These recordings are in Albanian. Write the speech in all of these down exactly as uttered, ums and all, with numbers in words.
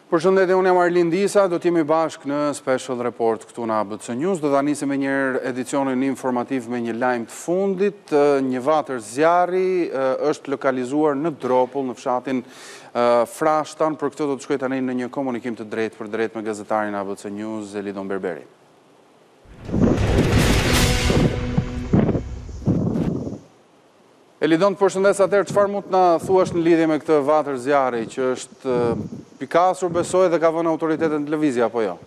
Përshëndetje, unë jam Arlin Disa, do t'jemi bashkë në Special Report këtu në A B C News. Do t'a nisim me njërë edicionin informativ me një lajm të fundit. Një vatër zjarri është lokalizuar në Dropull, në fshatin Frashtan. Për këtë do të shkoj tani në një komunikim të drejtë për drejtë me gazetarin A B C News, Elidon Berberi. Elidon, të përshëndes atër, qëfar mund të na thuash në lidhje me këtë vatër zjarri, që është pikasur, besoj, dhe ka vënë autoritetet në televizja, apo jo?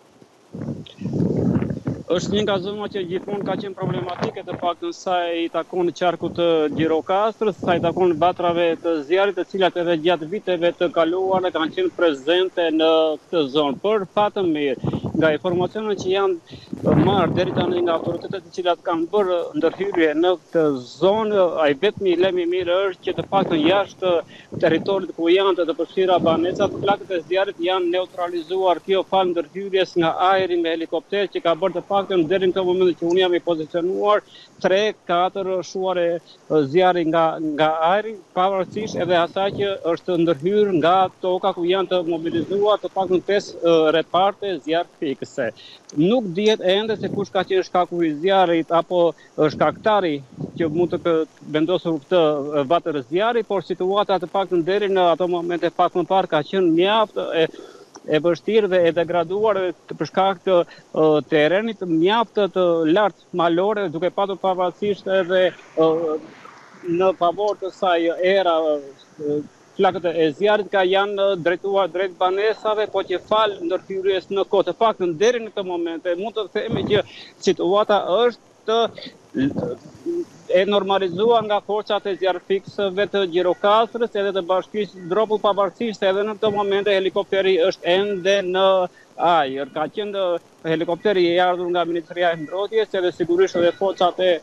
Është një nga zona që gjithmonë ka qenë problematike, të paktën sa i takon qarkut të Gjirokastrës, sa i takon vatrave të zjarrit, të cilat edhe gjatë viteve të kaluara kanë qenë prezente në këtë zonë. Por patëm mirë, nga informacionet që janë marrë deri tani nga autoritetet të cilat kanë bërë ndërhyrje në këtë zonë, ai vetmi lajm i mirë është që të paktën jashtë territorit ku janë të përfshira banesat, flakët e zjarrit janë neutralizuar kjo fal ndërhyrjes nga ajri me helikopter që ka bërë të paktën deri në këtë moment që unë jam i pozicionuar tre katër shuare zjarri nga nga ajri, pavarësisht edhe asaj që është ndërhyrë nga toka ku janë të mobilizuar të paktën pesë reparte zjarr fikse. Nuk dihet ende se kush ka qenë shkaku i zjarrit apo shkaktari që mund të vendosur këtë vatër zjarri, por situata të paktën deri në ato momente pak më parë ka qenë mjaft e e vështirë dhe e degraduar për shkak të uh, terrenit mjaft të lartë malore, duke patur pavarësisht edhe uh, në favor të saj era uh, flakët e zjarrit ka janë drejtuar drejt banesave, po që fal ndërhyrjes në kohë, të paktën deri në këtë moment mund të themi që situata është e normalizuar nga forcat e zjarrfiksëve të Gjirokastrës edhe të bashkisë Dropull, pavarësisht se edhe në këtë moment helikopteri është ende në ajër. Ka qenë helikopteri i ardhur nga Ministria e Mbrojtjes edhe sigurisht edhe forcat e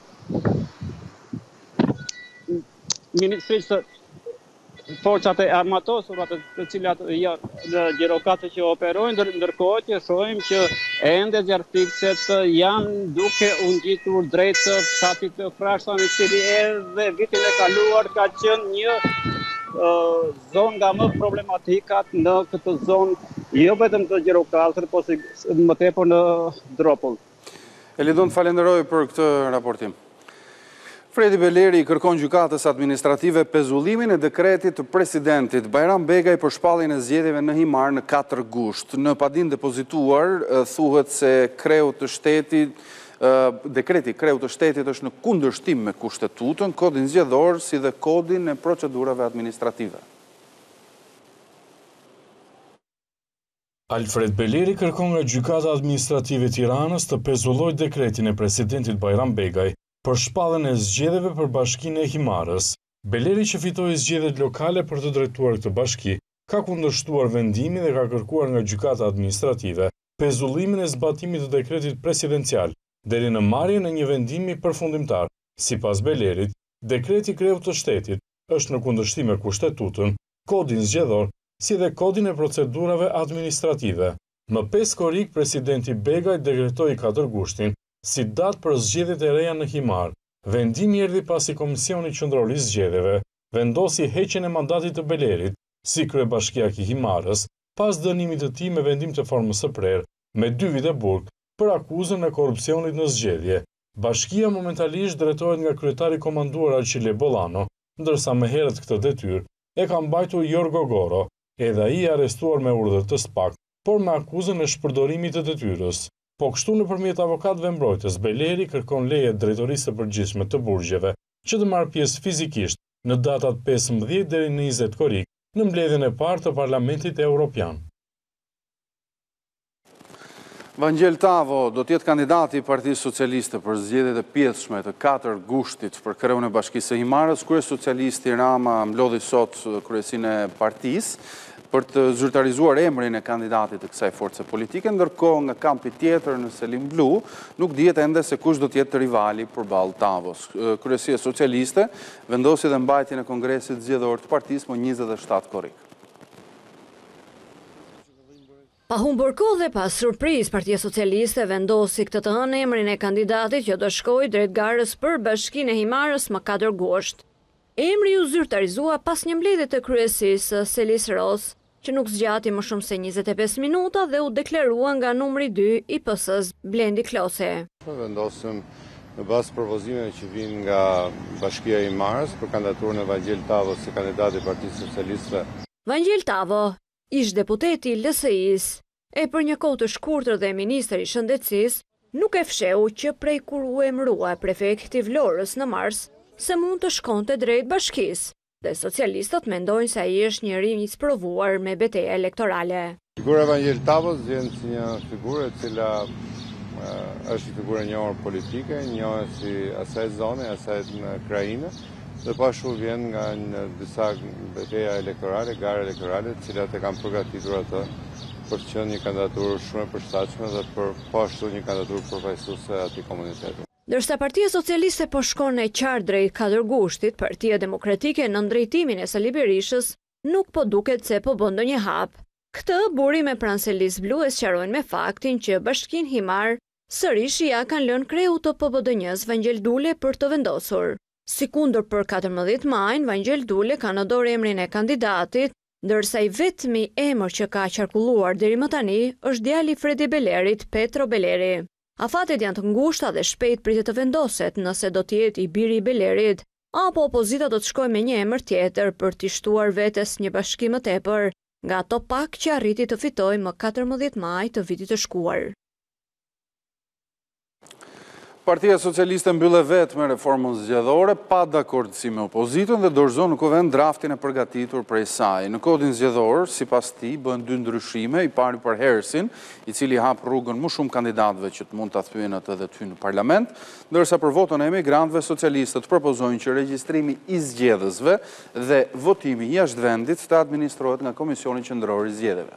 Ministrisë forcat e armatosura të cilat janë në Gjirokastër që operojnë, ndërkohë që shohim që ende zjarrfikset janë duke u ngjitur drejt fshatit të Frashtan, i cili edhe vitin e kaluar ka qenë një uh, zonë nga më problematikat në këtë zonë, jo vetëm të Gjirokastër, por më tepër në Dropull. Elidon, falenderoj për këtë raportim. Fredi Beleri kërkon gjykatës administrative pezullimin e dekretit të presidentit Bajram Begaj për shpalljen e zgjedhjeve në Himar në katër gusht. Në padin depozituar, thuhet se kreu të shtetit, dekreti kreu të shtetit është në kundërshtim me kushtetutën, kodin zgjedhor si dhe kodin e procedurave administrative. Alfred Beleri kërkon nga gjykata administrative e Tiranës të pezullojë dekretin e presidentit Bajram Begaj për shpalljen e zgjedhjeve për bashkinë e Himarës. Beleri, që fitoi zgjedhjet lokale për të drejtuar këtë bashki, ka kundërshtuar vendimin dhe ka kërkuar nga gjykata administrative pezullimin e zbatimit të dekretit presidencial deri në marrjen e një vendimi përfundimtar. Sipas Belerit, dekreti kreut të shtetit është në kundërshtim me kushtetutën, kodin zgjedhor, si dhe kodin e procedurave administrative. Më pesë korrik, presidenti Begaj dekretoi katër gushtin si datë për zgjedhjet e reja në Himar. Vendimi erdhi pasi Komisioni Qendror i Zgjedhjeve vendosi heqjen e mandatit të Belerit si kryebashkiak i Himarës pas dënimit të tij me vendim të formës së prerë me dy vite burg për akuzën e korrupsionit në zgjedhje. Bashkia momentalisht drejtohet nga kryetari i komanduar Arçile Bollano, ndërsa më herët këtë detyrë e ka mbajtur Jorgo Goro, edhe ai i arrestuar me urdhër të SPAK, por me akuzën e shpërdorimit të detyrës. Po kështu nëpërmjet avokatëve mbrojtës, Beleri kërkon leje drejtorisë së përgjithshme të burgjeve që të marrë pjesë fizikisht në datat pesëmbëdhjetë deri në njëzet korrik në mbledhjen e parë të Parlamentit Evropian. Vangel Tavo do të jetë kandidati i Partisë Socialiste për zgjedhjet e pjesshme të katër gushtit për kreun e Bashkisë së Himarës. Kryesocialisti Rama mblodhi sot kryesinë e partisë për të zyrtarizuar emrin e kandidatit të kësaj force politike, ndërkohë nga kampi tjetër në Selim Blu nuk dihet ende se kush do të jetë rivali përballë Tavos. Kryesia Socialiste vendosi dhe mbajtjen e kongresit zgjedhor të partisë më njëzet e shtatë korrik. Pa humbur kohë dhe pas surprizë, Partia Socialiste vendosi këtë të hënë emrin e kandidatit që do shkojë drejt garës për Bashkinë e Himarës më katër gusht. Emri u zyrtarizua pas një mbledhje të kryesisë Selis Ros. që nuk zgjati më shumë se njëzet e pesë minuta dhe u deklarua nga numri dy i P S-s Blendi Klosi. Vendosim në bazë propozimeve që vinë nga Bashkia e Himarës për kandidaturën e Vangjel Tavo si kandidat i Partisë Socialiste. Vangjel Tavo, ish deputeti i L S I-s, e për një kohë të shkurtër dhe ministri i Shëndetësisë, nuk e fsheu që prej kur u emërua prefekti Vlorës në mars, se mund të shkonte drejt bashkisë, dhe socialistët mendojnë se ai është njeri i sprovuar me betejë elektorale. Figura e Vangjel Tavos vjen si një figurë e cila uh, është një figurë e njohur politike, njohur si asaj zone, asaj në krajinë, dhe pashtu vjen nga një disa betejë elektorale, gare elektorale, të cilat e kanë përgatitur atë për të qenë një kandidaturë shumë e përshtatshme dhe për pashtu një kandidaturë përfaqësuese e atij komuniteti. Ndërsa Partia Socialiste po shkon e qartë drejt katër gushtit, Partia Demokratike në ndrejtimin e Sali Berishës nuk po duket se po bën ndonjë hap. Këtë buri me pranselis blu e sqarojnë me faktin që Bashkinë Himar sërish ja kanë lënë kreu të P B D N-s Vangjel Dule për të vendosur. Sikundër për katërmbëdhjetë majin, Vangjel Dule ka në dorë emrin e kandidatit, ndërsa i vetmi emër që ka qarkulluar deri më tani është djali i Fredi Belerit, Petro Beleri. Afatet janë të ngushta dhe shpejt pritet të vendoset nëse do të jetë i biri i Belerit, apo opozita do të shkojë me një emër tjetër për t'i shtuar vetes një bashki më tepër, nga ato pak që arriti të fitojë më katërmbëdhjetë maj të vitit të shkuar. Partia Socialiste mbyllë vetë me reformën zgjedhore, pa dakordësi me opozitën dhe dorëzon në kuvend draftin e përgatitur prej saj. Në kodin zgjedhor, sipas tij, bën dy ndryshime, i pari për Hersin, i cili hap rrugën më shumë kandidatëve që të mund ta thyen atë dhe të hyjnë në parlament, ndërsa për votën e emigrantëve socialistët propozojnë që regjistrimi i zgjedhësve dhe votimi jashtë vendit të administrohet nga Komisioni Qendror i Zgjedhjeve.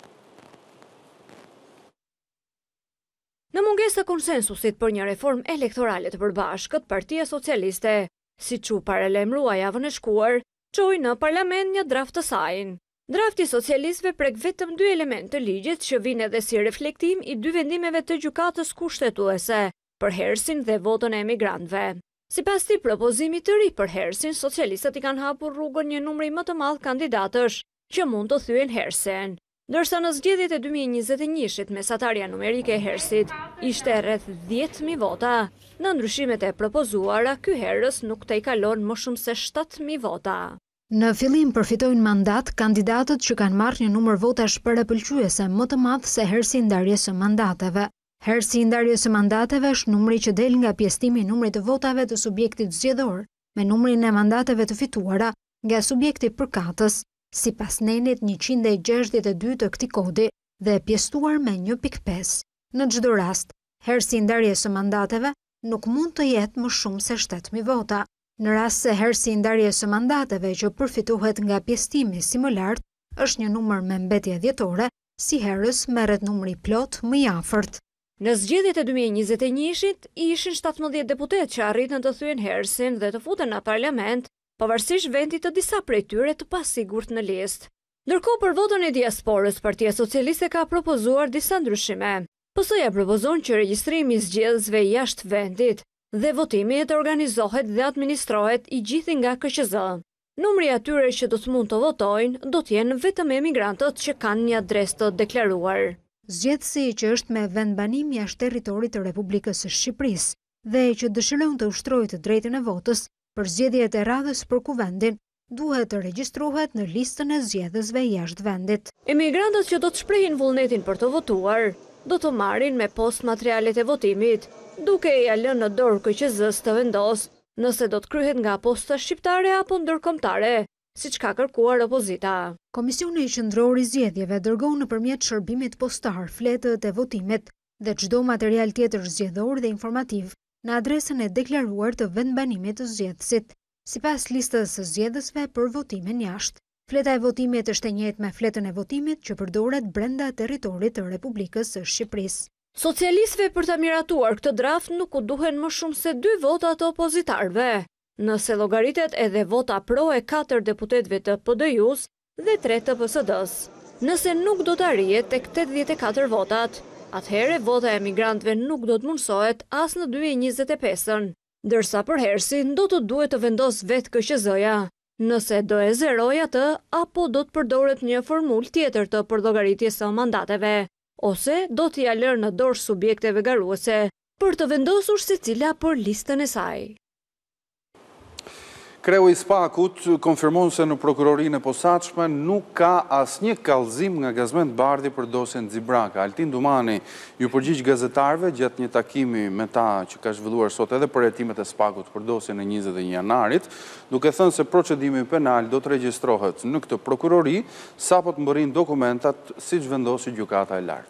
Në mungesë të konsensusit për një reform elektorale të përbashkët, Partia Socialiste, siç u paralajmërua javën e shkuar, çoi në parlament një draft të saj. Drafti i socialistëve prek vetëm dy elementë të ligjit që vijnë edhe si reflektim i dy vendimeve të gjykatës kushtetuese për Hersin dhe votën e emigrantëve. Sipas këtij propozimi të ri për Hersin, socialistët i kanë hapur rrugën një numri më të madh kandidatësh që mund të thyen Hersin. Ndërsa në zgjedhjet e dy mijë e njëzet e njëit mesatarja numerike e Hersit ishte rreth dhjetë mijë vota, në ndryshimet e propozuara ky herës nuk të i kalon më shumë se shtatë mijë vota. Në fillim përfitojnë mandat kandidatët që kanë marrë një numër votash parapëlqyese më të madh se hersi i ndarjes së mandateve. Hersi i ndarjes së mandateve është numri që del nga pjesëtimi i numrit të votave të subjektit zgjedhor me numrin e mandateve të fituara nga subjekti përkatës, si pas nenit njëqind e gjashtëdhjetë e dy të këtij kodi dhe pjesëtuar me një pikë pesë. Në çdo rast, hersi i ndarjes së mandateve nuk mund të jetë më shumë se shtatë mijë vota. Në rast se hersi i ndarjes së mandateve që përfitohet nga pjesëtimi si më lart është një numër me mbetje dhjetore, si herës merret numri plot më i afërt. Në zgjedhjet e dy mijë e njëzet e njëit ishin shtatëmbëdhjetë deputetë që arritën të thyen Hersin dhe të futen në parlament, pavarësisht vendit të disa prej tyre të pasigurt në listë. Ndërkohë për votën e diasporës, Partia Socialiste ka propozuar disa ndryshime. P S-ja propozon që regjistrimi i zgjedhësve jashtë vendit dhe votimi të organizohet dhe administrohet i gjithë nga K Q Z. Numri atyre që do të mund të votojnë do të jenë vetëm emigrantët që kanë një adresë të deklaruar. Zgjedhësi që është me vendbanim jashtë territorit të Republikës së Shqipërisë dhe që dëshiron të ushtrojë të drejtën e votës për zgjedhjet e radhës për kuvendin, duhet të regjistrohet në listën e zgjedhësve jashtë vendit. Emigrantët që do të shprehin vullnetin për të votuar, do të marrin me post materialet e votimit, duke i lënë në dorë K Q Z-s të vendos nëse do të kryhet nga posta shqiptare apo ndërkombëtare, siç ka kërkuar opozita. Komisioni Qendror i Zgjedhjeve dërgon nëpërmjet shërbimit postar fletët e votimit dhe çdo material tjetër zgjedhor dhe informativ në adresën e deklaruar të vendbanimit të zgjedhësit, sipas listës së zgjedhësve për votimin jashtë. Fleta e votimit është e njëjtë me fletën e votimit që përdoret brenda territorit të Republikës së Shqipërisë. Socialistëve për ta miratuar këtë draft nuk u duhen më shumë se dy vota të opozitarëve, nëse llogaritet edhe vota pro e katër deputetëve të P D Ju-s dhe tre të P S D-s. Nëse nuk do të arrihet tek tetëdhjetë e katër votat, atëherë vota e emigrantëve nuk do të mundsohet as në dy mijë e njëzet e pesën, ndërsa për Hersin do të duhet të vendos vetë K Q Z-ja, Nëse do e zeroj atë, apo do të përdoret një formul tjetër të përllogaritjes së mandateve, ose do t'ia lërë në dorë subjekteve garuese për të vendosur secila për listën e saj. Kreu i Spakut konfirmon se në prokurorinë e posaçme nuk ka asnjë kallëzim nga Gazmend Bardhi për dosjen Xibraka. Altin Dumani ju përgjigj gazetarëve gjatë një takimi me ta që ka zhvilluar sot edhe për hetimet e Spakut për dosjen e njëzet e një janarit, duke thënë se procedimi penal do të regjistrohet në këtë prokurori sapo të mbërrin dokumentat siç vendosi gjykata e lartë.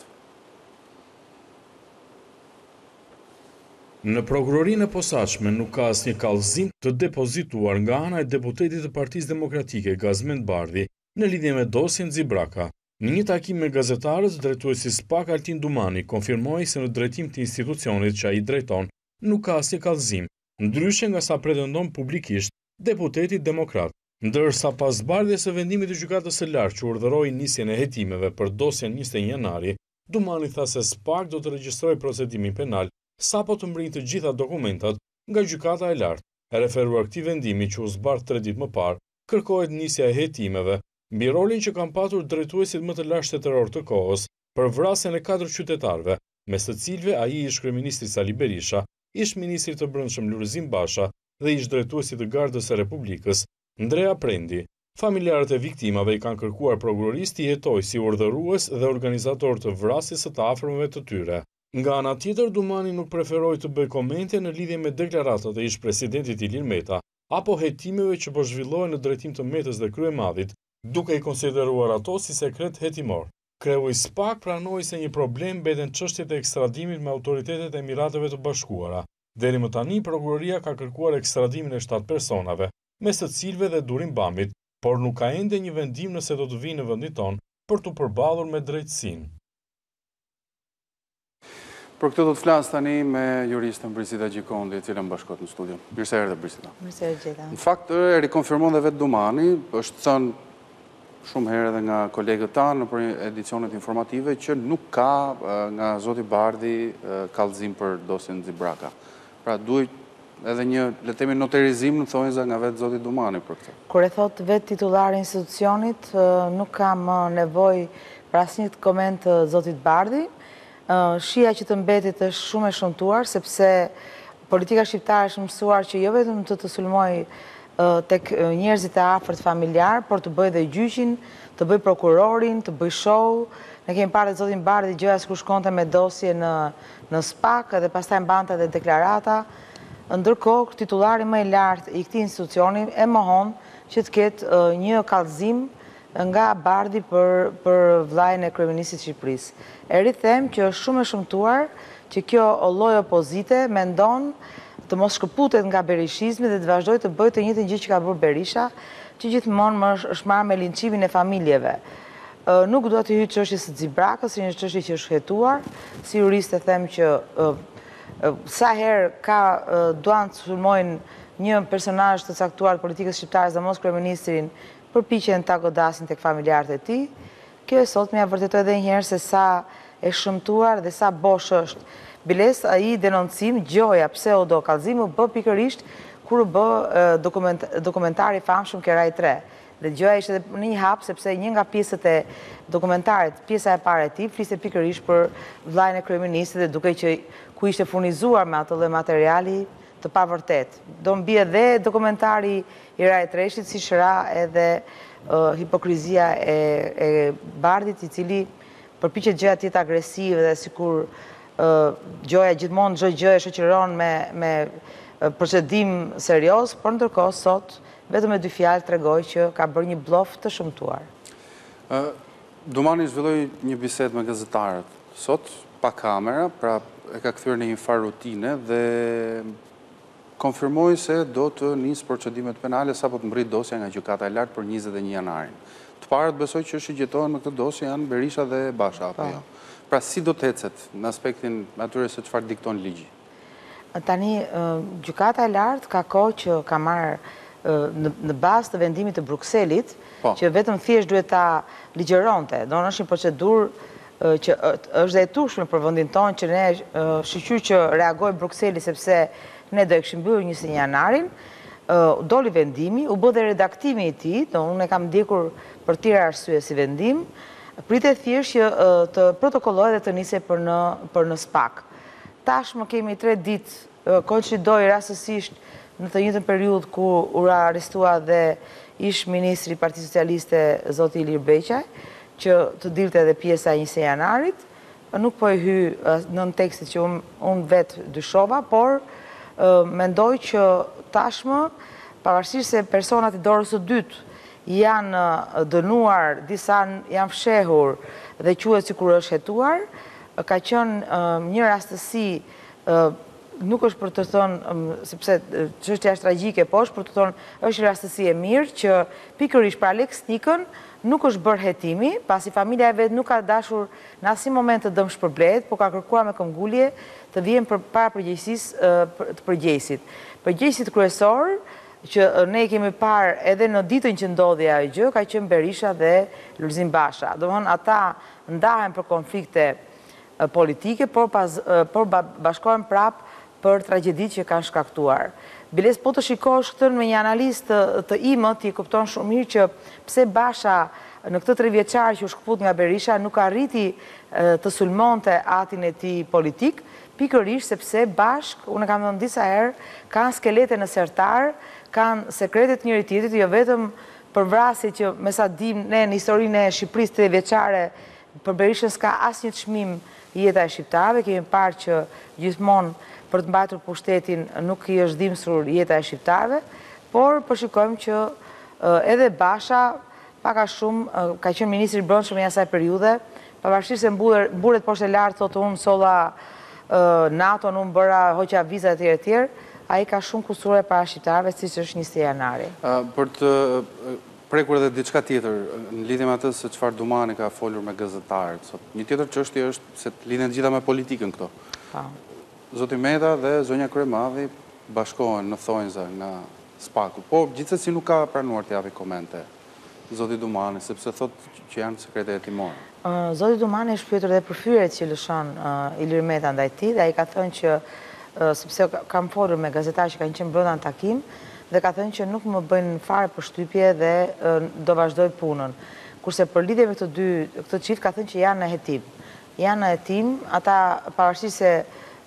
Në prokurorinë e posaçme nuk ka asnjë kallëzim të depozituar nga ana e deputetit të Partisë Demokratike Gazmend Bardhi në lidhje me dosjen Xibraka. Në një takim me gazetarët, drejtuesi Spak Altin Dumani konfirmoi se në drejtim të institucionit që ai drejton nuk ka asnjë kallëzim, ndryshe nga sa pretendon publikisht deputeti demokrat. Ndërsa pas zbardhjes së vendimit të gjykatës së lartë që urdhëroi nisjen e hetimeve për dosjen njëzet e një janari, Dumani tha se Spak do të regjistrojë procedimin penal sapo të mbërrin të gjitha dokumentat nga gjykata e lartë. E referuar këtij vendimi që u zbardh tre ditë më parë, kërkohet nisja e hetimeve mbi rolin që kanë patur drejtuesit më të lashtë shtetëror të kohës për vrasjen e katër qytetarëve, mes të cilëve ai ish kryeministri Sali Berisha, ish ministri të Brendshëm Lulzim Basha dhe ish drejtuesi të Gardës së Republikës Ndrea Prendi. Familjarët e viktimave i kanë kërkuar prokurorisë të jetojë si urdhërues dhe organizator të vrasjes së të afërmëve të tyre. Nga ana tjetër, Dumani nuk preferoi të bëjë komente në lidhje me deklaratat e ish presidentit Ilir Meta apo hetimeve që po zhvillohen në drejtim të Metës dhe kryemadhit, duke i konsideruar ato si sekret hetimor. Kreu i Spak pranoi se një problem mbeten çështjet e ekstradimit me autoritetet e Emirateve të Bashkuara. Deri më tani, prokuroria ka kërkuar ekstradimin e shtatë personave, mes të cilëve dhe Durim Bamit, por nuk ka ende një vendim nëse do të vinë në vendin tonë për të përballur me drejtësinë. Për këtë do të flas tani me juristën Brisita Gjikondi, e cila më bashkohet në studio. Mirë se erdhe, Brisita. Mirë se erdhe. Në fakt, e rikonfirmon dhe vetë Dumani, është thënë shumë herë edhe nga kolegët tanë në për edicionet informative që nuk ka nga zoti Bardhi kallëzim për dosjen Xibraka. Pra duhet edhe një, le të themi, noterizim në thonjza nga vetë zoti Dumani për këtë. Kur e thot vetë titulari i institucionit, nuk kam nevojë për asnjë koment të zotit Bardhi. Shija që të mbetit është shumë e shëmtuar, sepse politika shqiptare është mësuar që jo vetëm të të sulmoj tek njerëzit e afërt familjar, por të bëj dhe gjyqin, të bëj prokurorin, të bëj show. Ne kemi parë dhe zotin Bardhi gjëja sikur shkonte me dosje në, në Spak dhe pastaj mbante dhe deklarata. Ndërkohë, titullari më i lartë i këtij institucioni e mohon që të ketë një kallëzim nga Bardhi për, për vllajën e kryeministit të Shqipërisë. E rrithem që është shumë e shëmtuar që kjo lloj opozite mendon të mos shkëputet nga berishizmi dhe të vazhdojë të bëjë të njëjtën gjë që ka bërë Berisha, që gjithmonë më është marrë me linçimin e familjeve. Nuk dua të hyj çështjes së Xibrakës, si një çështje që është hetuar, si jurist e them që sa herë ka duan të sulmojnë një personazh të caktuar të politikës shqiptare dhe mos kryeministrin, përpiqen ta godasin tek familjarët e tij. Kjo e sot më ja vërtetoi edhe një herë se sa e shëmtuar dhe sa bosh është. Biles ai denoncim gjoja pse u do kallëzim u bë pikërisht kur u bë dokument, dokumentari i famshëm Keraj tre. Dhe gjoja ishte në një hap sepse një nga pjesët e dokumentarit, pjesa e parë e tij, fliste pikërisht për vllajën e kryeministit dhe duke që ku ishte furnizuar me atë lloj materiali të pavërtet. Do mbi edhe dokumentari i Raj Treshit, si shëra edhe uh, hipokrizia e, e Bardhit, i cili përpiqet gjëja të jetë agresiv dhe sikur uh, gjoja gjithmonë çdo gjë e shoqëron me, me uh, procedim serioz, por ndërkohë sot vetëm me dy fjalë tregoi që ka bërë një blof të shëmtuar. Uh, Dumani zhvilloi një bisedë me gazetarët sot pa kamera, pra e ka kthyer në një farë rutine dhe konfirmoi se do të nisë procedimet penale sapo të mbërrit dosja nga gjykata e lartë për njëzet e një janarin. Të parët besoj që shigjetohen në këtë dosje janë Berisha dhe Basha, apo jo? Pra si do të ecet në aspektin atyre se çfarë dikton ligji? Tani, gjykata e lartë ka kohë që ka marrë në, në bazë të vendimit të Brukselit, po, që vetëm thjesht duhet ta ligjëronte. Do në është një procedurë që është dhe e turshme për vendin tonë, që ne shqyqyr që reagoi Brukseli sepse ne do e kishim mbyllur njëzet e një janarin. doli vendimi, u bë dhe redaktimi i tij, do unë e kam ndjekur për tjera arsye si vendim, pritet thjesht që të protokollohet dhe të nisej për në për në SPAK. Tashmë kemi tre ditë, koincidoi rastësisht në të njëjtën periudhë ku u arrestua dhe ish ministri i Partisë Socialiste zoti Ilir Beqaj, që të dilte edhe pjesa e njëjtë janarit, nuk po e hy në tekstin që unë un vetë dyshova, por mendoj që tashmë, pavarësisht se personat i dorës së dytë janë dënuar, disa janë fshehur dhe quhet sikur është hetuar, ka qenë një rastësi, nuk është për të thënë, sepse çështja është tragjike, po është për të thënë, është një rastësi e mirë që pikërisht për Alex Nikën nuk është bërë hetimi, pasi familja e vetë nuk ka dashur në asnjë moment të dëmë shpërblet, po ka kërkuar me këmbgulje të vijnë për para përgjegjësisë të përgjegjësit. Përgjegjësit kryesor që ne kemi parë edhe në ditën që ndodhi ajo gjë, ka qenë Berisha dhe Lulzim Basha. Domthonë ata ndahen për konflikte politike, por pas por bashkohen prap për tragjeditë që kanë shkaktuar. Biles, po të shikosh këtë me një analist të, të imët, ti kupton shumë mirë që pse Basha në këtë tre vjeçar që u shkëput nga Berisha nuk arriti të sulmonte atin e tij politik, pikërisht sepse bashk, unë kam thënë disa herë, kanë skelete në sertar, kanë sekretet njëri tjetrit, jo vetëm për vrasje që me sa dim ne në historinë e Shqipërisë tre vjeçare për Berishën s'ka asnjë çmim jeta e shqiptarëve, kemi parë që gjithmonë për të mbajtur pushtetin nuk i është dhimbsur jeta e shqiptarëve, por përshikojmë që edhe Basha pak a shumë ka qenë ministri i brendshëm në asaj periudhe, pavarësisht se mburet poshtë e lartë, thotë unë solla NATO, unë bëra hoqja viza etj etj, ai ka shumë kusure para shqiptarëve, siç është njëzet janari. Për të prekur edhe diçka tjetër, në lidhje me atë se çfarë Dumani ka folur me gazetarët, sot një tjetër çështje është se lidhen gjitha me politikën këto. Zoti Meta dhe zonja Kryemadhi bashkohen në thonjza nga SPAK-u, po gjithsesi nuk ka pranuar të japi komente zoti Dumani, sepse thotë që janë sekrete hetimore. Zoti Dumani është pyetur edhe për fyret që lëshon Ilir Meta ndaj tij dhe ai ka thënë që sepse kam folur me gazetarë që kanë qenë brenda në takim dhe ka thënë që nuk më bëjnë fare përshtypje dhe do vazhdoj punën. Kurse për lidhje me këto dy këtë çift ka thënë që janë në hetim. Janë në hetim, ata pavarësisht se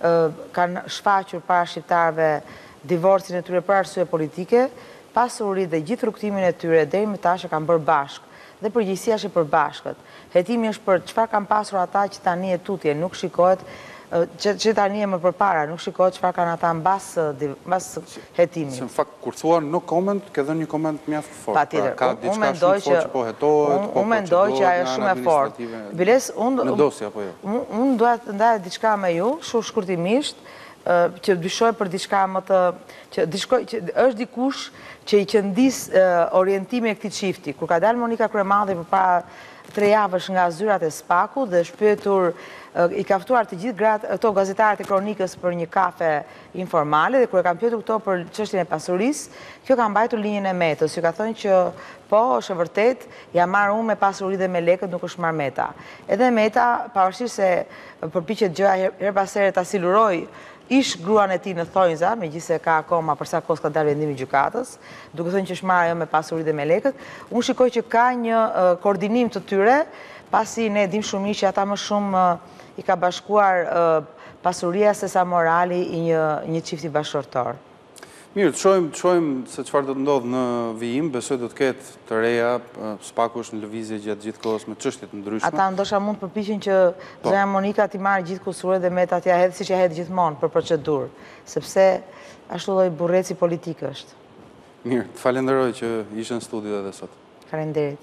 kanë shfaqur para shqiptarëve divorcin e tyre për arsye politike, pasuri dhe gjithë rrugtimin e tyre deri më tash e kanë bërë bashkë dhe përgjegjësia është e përbashkët. Hetimi është për çfarë kanë pasur ata që tani e tutje, nuk shikohet që, që tani e më përpara, nuk shikohet çfarë kanë ata mbas mbas hetimit. Se në fakt kur thua no comment, ke dhënë një koment mjaft fort. Patjetër, pra, ka diçka shumë fort që po hetohet, po unë mendoj që ajo është shumë e fortë. Biles, unë në dosje apo jo. Unë dua të ndaj diçka me ju, shumë shkurtimisht, që dyshoj për diçka më të që dyshoj që është dikush që i qëndis orientimi e këtij çifti. Kur ka dalë Monika Kryemadhi përpara tre javësh nga zyrat e SPAK-u dhe është pyetur, i ka ftuar të gjithë gratë këto gazetarët e Kronikës për një kafe informale dhe kur e kanë pyetur këto për çështjen e pasurisë, kjo ka mbajtur linjën e Metës, që ka thënë që po, është e vërtet, jam marrë unë me pasuri dhe me lekët, nuk është marrë Meta. Edhe Meta, pavarësisht se përpiqet gjëja her pas here ta siluroj ish gruan e tij në thonjza, megjithëse ka akoma për sa kohë ka dalë vendimi i gjykatës, duke thënë që është marrë ajo me pasuri dhe me lekët, unë shikoj që ka një koordinim të tyre, pasi ne dim shumë mirë që ata më shumë i ka bashkuar pasuria se sa morali i një një çifti bashkëshortor. Mirë, të shohim, të shohim se çfarë do të ndodhë në vijim, besoj do të ketë të reja, SPAK-u është në lëvizje gjatë gjithë kohës me çështje të ndryshme. Ata ndoshta mund të përpiqen që zonja Monika t'i marrë gjithë kusuret dhe Meta t'ia hedhë siç ja hedh gjithmonë për procedurë, sepse ashtu lloj burreci politik është. Mirë, të falenderoj që ishe në studio edhe sot. Faleminderit.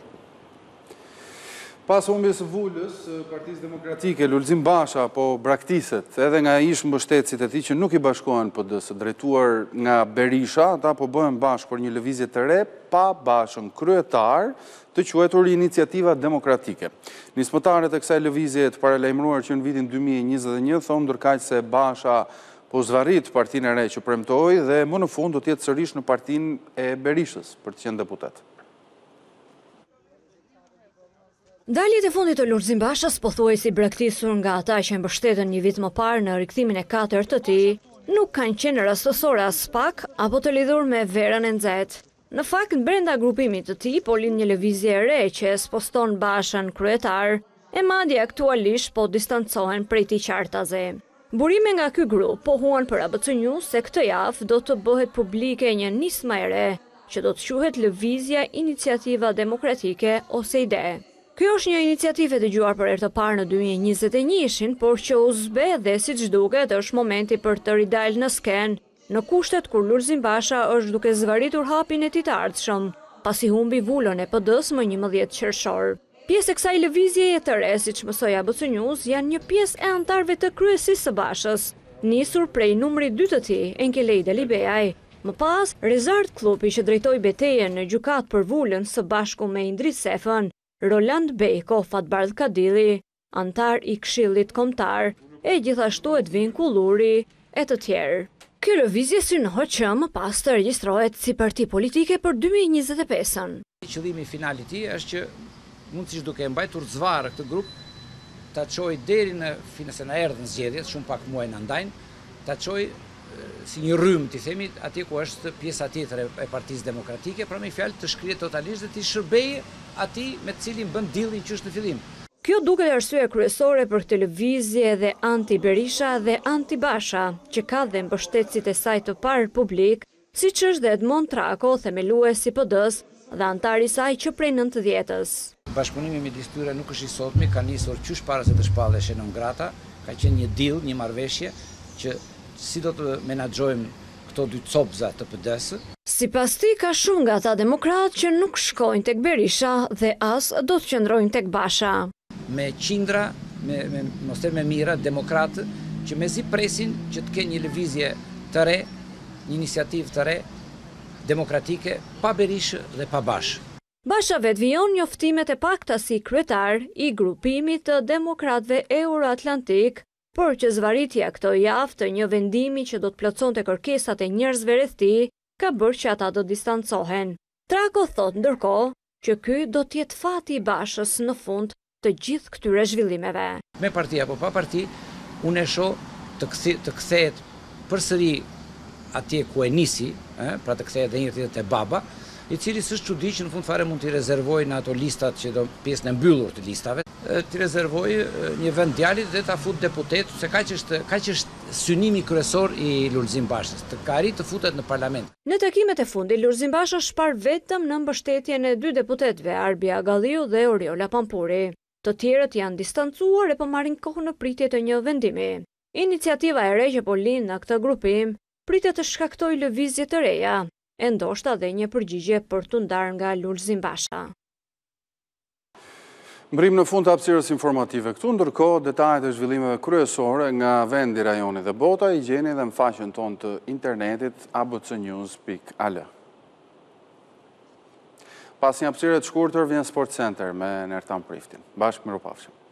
Pas humbjes së vulës, Partisë Demokratike, Lulzim Basha po braktiset edhe nga ish mbështetësit e tij që nuk i bashkohen P D-s, drejtuar nga Berisha, ata po bëhen bashkë për një lëvizje të re pa Bashën kryetar, të quajtur Iniciativa Demokratike. Nismëtarët e kësaj lëvizje të paralajmëruar që në vitin dy mijë e njëzet e një thonë ndërkaq se Basha po zvarrit partinë e re që premtoi dhe më në fund do të jetë sërish në partinë e Berishës për të qenë deputet. Daljet e fundit të Lulzim Bashës pothuajse si braktisur nga ata që e mbështetën një vit më parë në rikthimin e katërt të tij, nuk kanë qenë rastësore as pak apo të lidhur me verën e nxehtë. Në fakt, brenda grupimit të tij po lind një lëvizje e re që e sposton Bashën kryetar, e madje aktualisht po distancohen prej tij qartaze. Burime nga ky grup pohuan për A B C News se këtë javë do të bëhet publike një nismë e re, që do të quhet Lëvizja Iniciativa Demokratike ose I D E. Kjo është një iniciativë e dëgjuar për herë të parë në dy mijë e njëzet e njëshin, por që u zbe dhe siç duket është momenti për të ridalë në skenë, në kushtet kur Lulzim Basha është duke zvaritur hapin e tij të ardhshëm, pasi humbi vulën e P D-s më njëmbëdhjetë qershor. Pjesë e kësaj lëvizjeje të re, siç mësoi A B C News, janë një pjesë e antarëve të kryesisë së Bashës, nisur prej numrit dy të tij, Enkelej Delibeaj. Më pas, Rezart Kllupi që drejtoi betejën në gjykatë për vulën së bashku me Indrit Sefën, Roland Bejko, Fatbardh Kadilli, antar I Këshillit Kombëtar, e gjithashtu Edvin Kulluri e të tjerë. Kjo lëvizje synohet që më pas të regjistrohet si parti politike për dy mijë e njëzet e pesën. Qëllimi final I tij është që mundësisht duke mbajtur zvarë këtë grup, ta çojë deri në se na erdhën zgjedhjet, shumë pak muaj na ndajnë, ta çojë si një rrymë, ti themi, atje ku është pjesa tjetër e Partisë Demokratike, pra me fjalë të shkrihet totalisht dhe të shërbejë atij me të cilin bën dillin që është në fillim. Kjo duket arsye kryesore për këtë lëvizje dhe anti-Berisha dhe anti-Basha, që ka dhe mbështetësit e saj të parë publik, siç është dhe Edmond Trako, themeluesi I P D-s dhe antari I saj që prej nëntëdhjetës. Bashkëpunimi midis tyre nuk është I sotmi, ka nisur qysh para se të shpalleshe non grata, ka qenë një deal, një marrëveshje që si do të menaxhojmë këto dy copza të P D-s. Sipas tij ka shumë nga ata demokratë që nuk shkojnë tek Berisha dhe as do të qëndrojnë tek Basha. Me qindra, me, me mos them me mira demokratë që mezi presin që të kenë një lëvizje të re, një iniciativë të re, demokratike, pa Berishë dhe pa Bashë. Basha vetë vijon njoftimet e pakta si kryetar I grupimit të demokratëve Euroatlantik, por që zvaritja këto javë të një vendimi që do të plotësonte kërkesat e njerëzve rreth tij, ka bërë që ata do distancohen. Trako thot ndërkohë që ky do të jetë fati I Bashës në fund të gjithë këtyre zhvillimeve. Me parti apo pa parti, unë e shoh të kthe, të kthehet përsëri atje ku e nisi, eh, pra të kthehet edhe një herë te baba, I cili s'është çudi që në fund fare mund t'i rezervojë në ato listat që do pjesën e mbyllur të listave, t'i rezervojë një vend djalit dhe ta fut deputet, se kaq është kaq është synimi kryesor I Lulzim Bashës, të ka arritë të futet në parlament. Në takimet e fundit, Lulzim Basha shpar vetëm në mbështetjen e dy deputetëve, Arbia Galliu dhe Oriola Pampuri. Të tjerët janë distancuar e po marrin kohën në pritje të një vendimi. Iniciativa e re që po lind në këtë grupim pritet të shkaktojë lëvizje të reja, e ndoshta dhe një përgjigje për të ndarë nga Lulzim Basha. Mbrim në fund të hapësirës informative këtu, ndërkohë detajet e zhvillimeve kryesore nga vendi, rajoni dhe bota I gjeni edhe në faqen tonë të internetit a b c news dot a l. Pas një hapësire të shkurtër vjen Sport Center me Nertan Priftin. Bashkë miropafshim.